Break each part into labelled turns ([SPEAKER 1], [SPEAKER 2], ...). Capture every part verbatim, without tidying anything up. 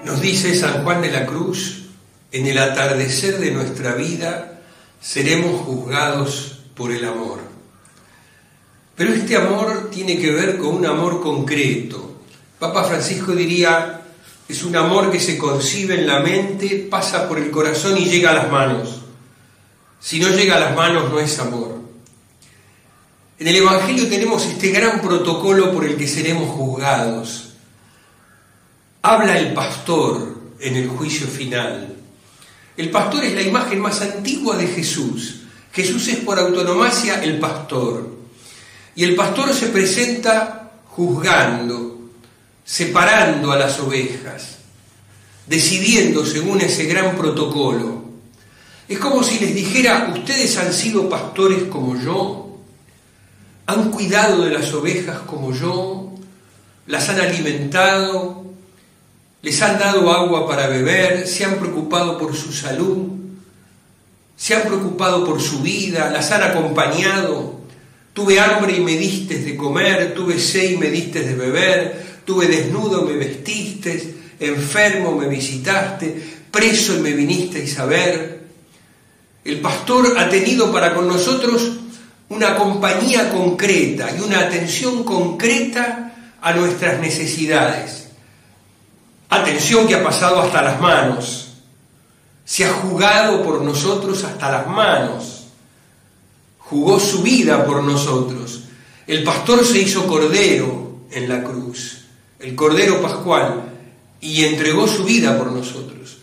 [SPEAKER 1] Nos dice San Juan de la Cruz: en el atardecer de nuestra vida seremos juzgados por el amor. Pero este amor tiene que ver con un amor concreto. Papa Francisco diría: es un amor que se concibe en la mente, pasa por el corazón y llega a las manos. Si no llega a las manos, no es amor. En el Evangelio tenemos este gran protocolo por el que seremos juzgados. Habla el pastor en el juicio final. El pastor es la imagen más antigua de Jesús. Jesús es por autonomía el pastor. Y el pastor se presenta juzgando, separando a las ovejas, decidiendo según ese gran protocolo. Es como si les dijera: ustedes han sido pastores como yo, han cuidado de las ovejas como yo, las han alimentado, les han dado agua para beber, se han preocupado por su salud, se han preocupado por su vida, las han acompañado. Tuve hambre y me diste de comer, tuve sed y me diste de beber, tuve desnudo y me vestiste, enfermo me visitaste, preso y me vinisteis a ver. El pastor ha tenido para con nosotros una compañía concreta y una atención concreta a nuestras necesidades. Atención que ha pasado hasta las manos, se ha jugado por nosotros hasta las manos, jugó su vida por nosotros. El pastor se hizo cordero en la cruz, el cordero pascual, y entregó su vida por nosotros.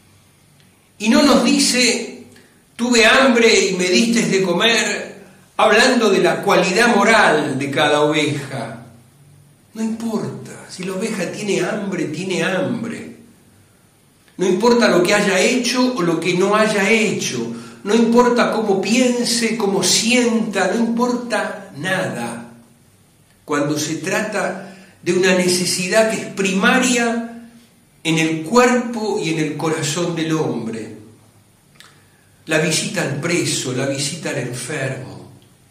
[SPEAKER 1] Y no nos dice: tuve hambre y me diste de comer, hablando de la cualidad moral de cada oveja. No importa, si la oveja tiene hambre, tiene hambre. No importa lo que haya hecho o lo que no haya hecho. No importa cómo piense, cómo sienta, no importa nada. Cuando se trata de una necesidad que es primaria en el cuerpo y en el corazón del hombre. La visita al preso, la visita al enfermo.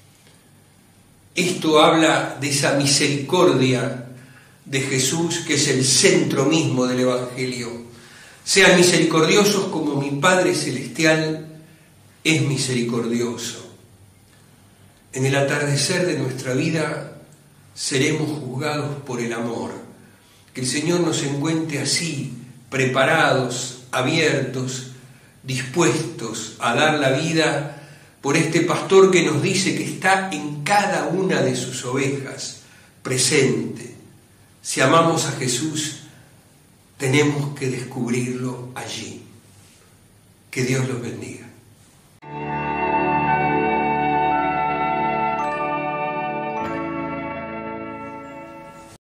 [SPEAKER 1] Esto habla de esa misericordia de Jesús, que es el centro mismo del Evangelio. Sean misericordiosos como mi Padre Celestial es misericordioso. En el atardecer de nuestra vida seremos juzgados por el amor. Que el Señor nos encuentre así, preparados, abiertos, dispuestos a dar la vida por este pastor que nos dice que está en cada una de sus ovejas, presente. Si amamos a Jesús, tenemos que descubrirlo allí. Que Dios los bendiga.